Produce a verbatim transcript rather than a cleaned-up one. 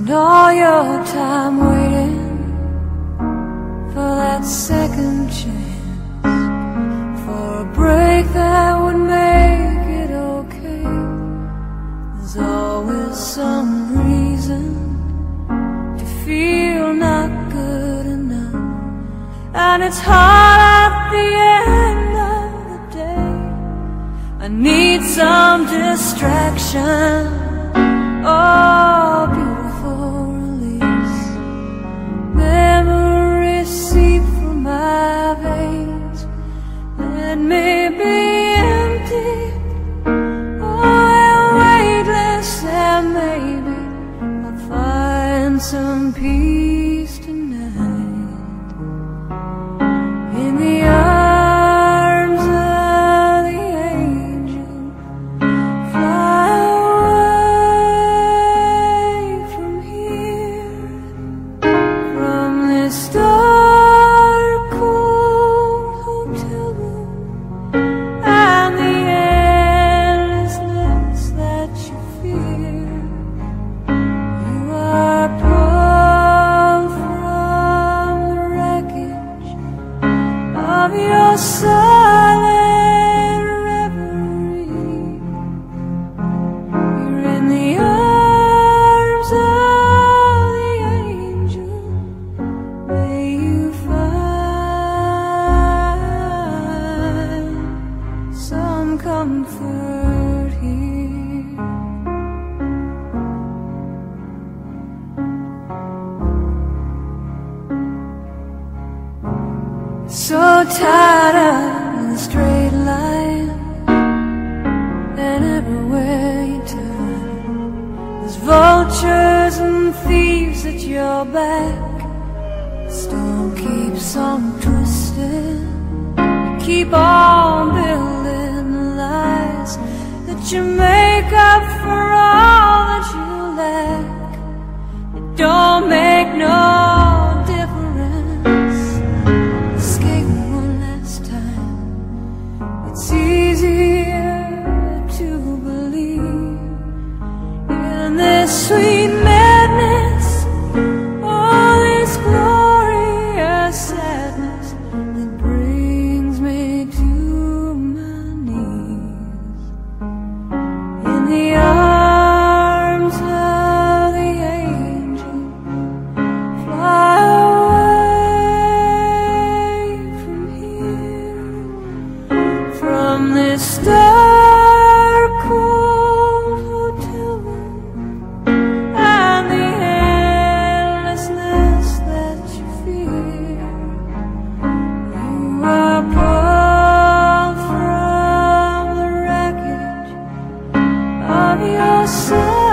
Spend all your time waiting for that second chance, for a break that would make it okay. There's always some reason to feel not good enough, and it's hard at the end of the day. I need some distraction, oh, beautiful release. Memories seep through my veins. Let me be empty, oh, and weightless, and maybe I'll find some peace tonight in the arms of the angel. Fly away from here, from this dark, cold hotel room, and the endlessness that you fear. You are pulled from the wreckage of your silent reverie. You're in the arms of the angel. May you find some comfort here. So tired of the straight line, and everywhere you turn, there's vultures and thieves at your back. The storm keeps on twisting. You keep on building the lies that you make up for all that you lack. It don't make no difference. Escape one last time. It's easier to believe in this sweet madness, all this glorious sadness that brings me to my knees. In the arms of the angel, fly away from here, from this dark, cold hotel room, and the endlessness that you fear. You are pulled from the wreckage of your soul.